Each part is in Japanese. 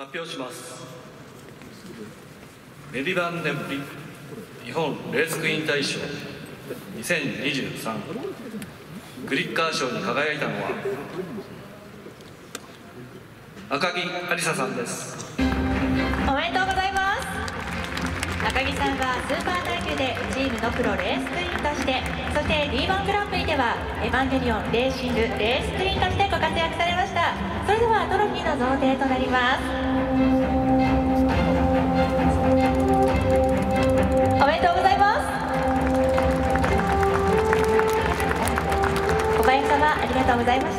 発表します。メディバンデンプリ日本レースクイーン大賞2023クリッカー賞に輝いたのは赤木ありささんです。 おめでとうございます。赤木さんはスーパー耐久でチームのプロレースクイーンとして、そして D1 グランプリではエヴァンゲリオンレーシングレースクイーンとしてご活躍されました。それではトロフィーの贈呈となります。おめでとうございます。小林様、ありがとうございました。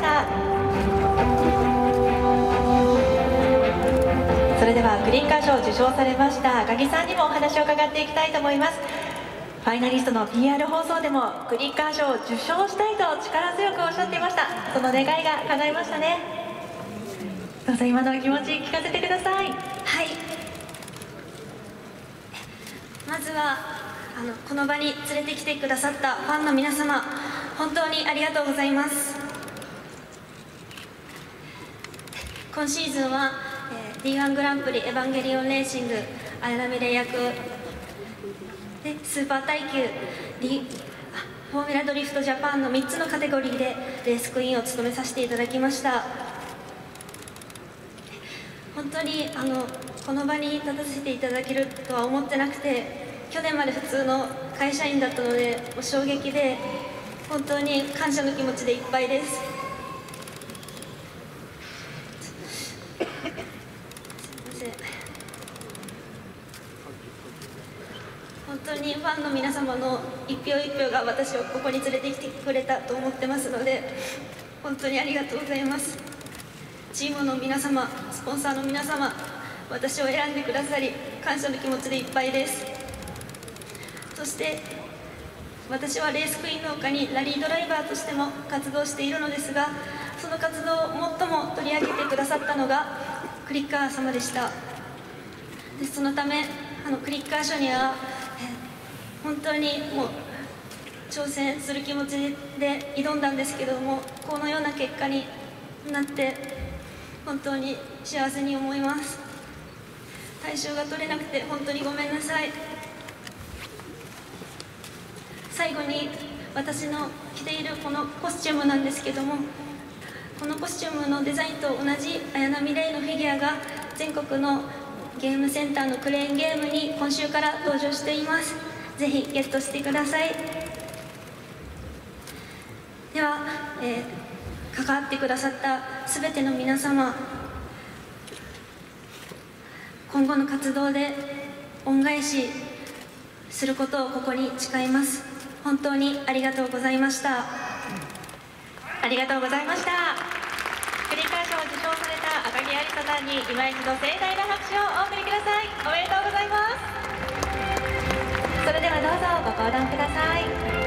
それではクリッカー賞を受賞されました赤木さんにもお話を伺っていきたいと思います。ファイナリストの PR 放送でもクリッカー賞を受賞したいと力強くおっしゃっていました。その願いが叶いましたね。どうぞ今のお気持ち聞かせてください。 はい、まずはこの場に連れてきてくださったファンの皆様、本当にありがとうございます。今シーズンは、D1 グランプリエヴァンゲリオンレーシング綾波レイ役でスーパー耐久フォーミュラドリフトジャパンの3つのカテゴリーでレースクイーンを務めさせていただきました。本当にこの場に立たせていただけるとは思ってなくて、去年まで普通の会社員だったのでもう衝撃で、本当に感謝の気持ちでいっぱいです。本当にファンの皆様の一票一票が私をここに連れてきてくれたと思ってますので、本当にありがとうございます。チームの皆様、スポンサーの皆様、私を選んでくださり感謝の気持ちでいっぱいです。そして私はレースクイーンの他にラリードライバーとしても活動しているのですが、その活動を最も取り上げてくださったのがクリッカー様でした。でそのためクリッカー賞には本当にもう挑戦する気持ちで挑んだんですけれども、このような結果になって本当に幸せに思います。大賞が取れなくて本当にごめんなさい。最後に私の着ているこのコスチュームなんですけども、このコスチュームのデザインと同じ綾波レイのフィギュアが全国のゲームセンターのクレーンゲームに今週から登場しています。ぜひゲットしてください。では、関わってくださった全ての皆様、今後の活動で恩返しすることをここに誓います。本当にありがとうございました。 ありがとうございました。クリッカー賞を受賞された赤木ありささんに今一度盛大な拍手をお送りください。おめでとうございます。それではどうぞご登壇ください。